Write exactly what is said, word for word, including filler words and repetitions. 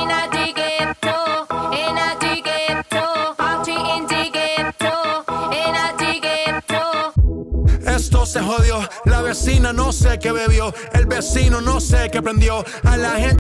and I dig it too, and I dig it too. Party and dig it too, and I dig it too. Esto se jodió, la vecina no sé qué bebió, el vecino no sé qué prendió, a la gente